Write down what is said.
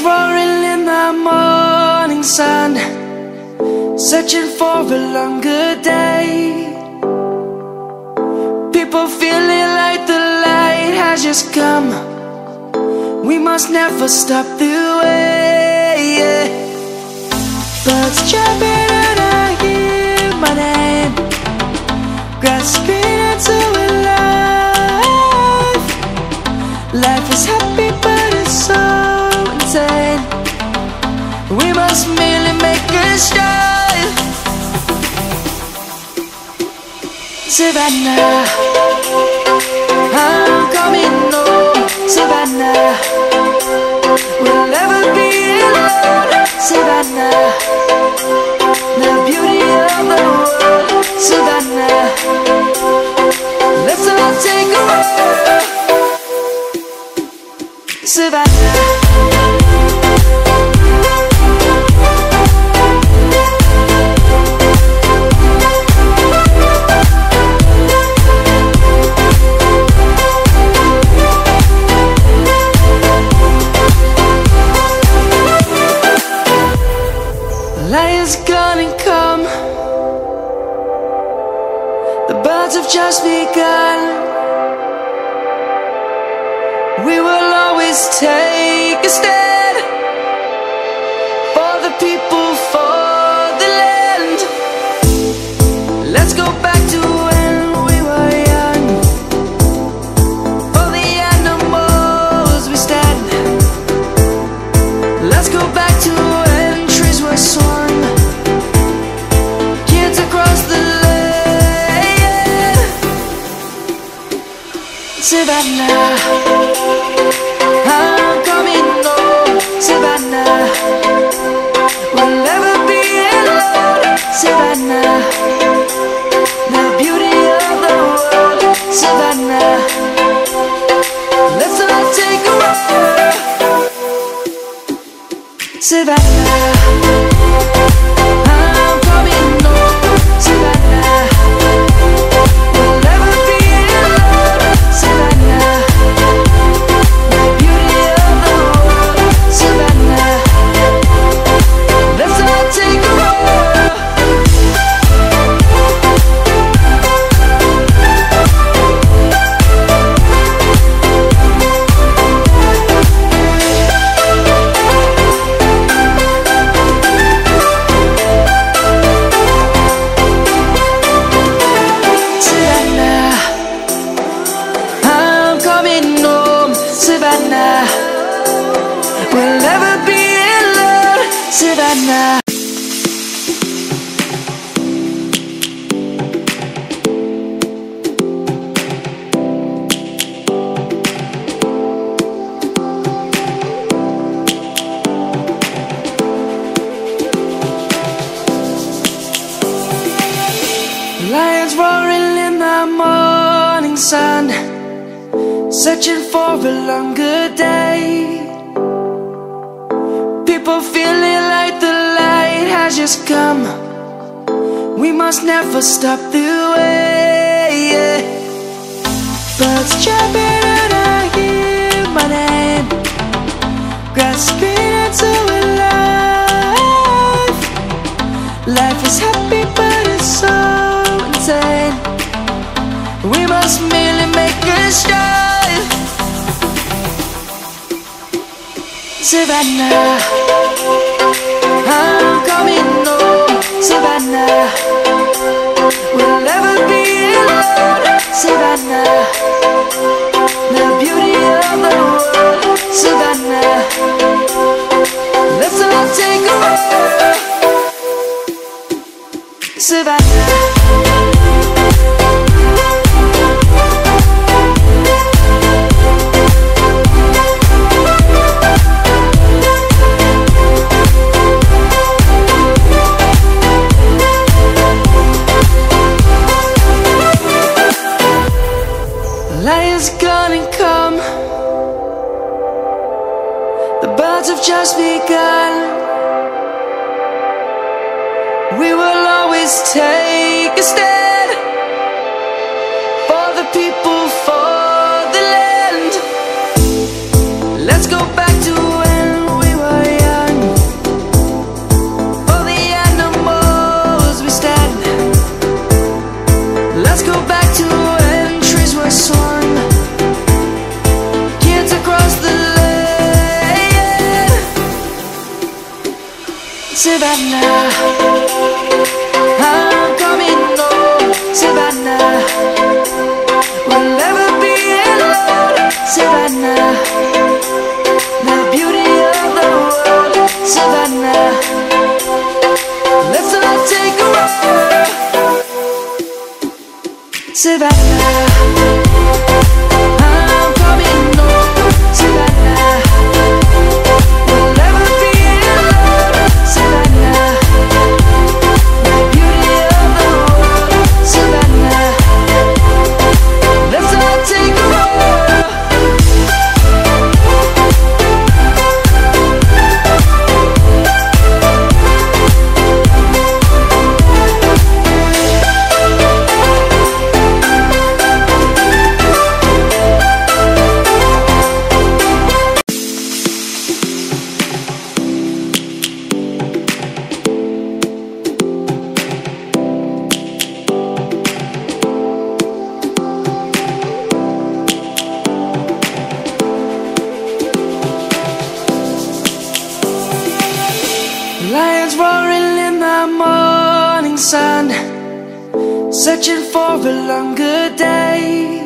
roaring in the morning sun, searching for a longer day. People feeling like the light has just come. We must never stop the way. Birds jumping and I hear my name, grasping into a life. Life is happy but it's so insane. We must merely make a start. Savannah, I'm coming home. Savannah, we'll never be alone. Savannah, the beauty of the world. Savannah, let's all take a walk. Savannah, lion's gonna come. The birds have just begun. We will always take a stand for the people, for the land. Let's go back to when we were young. For the animals we stand. Let's go back to when trees were swung, kids across the land. Savannah, I'm coming home. Savannah, we'll never be alone. Savannah, the beauty of the world. Savannah, let's all take a walk. Savannah, I'm coming home. Savannah, we'll never be alone. Savannah, the beauty of the world. Savannah, let's all take a walk. Savannah, I'm coming home. Savannah, we'll never be alone. Savannah. Lions roaring in the morning sun, searching for a longer day. People feeling like the light has just come. We must never stop the way. Birds jumping and I hear my name, grasping into a life. Life is happy but it's so insane. We must merely make a start. Savannah, I'm coming home. Savannah, we'll never be alone. Savannah, the beauty of the world. Savannah, let's all take a walk. Savannah, lion's gonna come. The birds have just begun. We will always take a stand for the people, for the land. Let's go back to when we were Savannah, I'm coming home. Savannah, we'll never be alone. Savannah, the beauty of the world. Savannah, let's all take a ride. Savannah, I'm coming home. Savannah, we'll never be alone. Savannah, the beauty of the world. Savannah, let's all take a ride. Lions roaring in the morning sun, searching for a longer day.